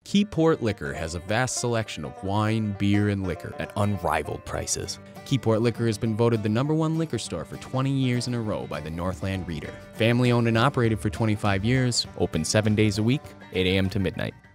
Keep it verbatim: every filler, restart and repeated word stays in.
Keyport Liquor has a vast selection of wine, beer, and liquor at unrivaled prices. Keyport Liquor has been voted the number one liquor store for twenty years in a row by the Northland Reader. Family owned and operated for twenty-five years, open seven days a week, eight A M to midnight.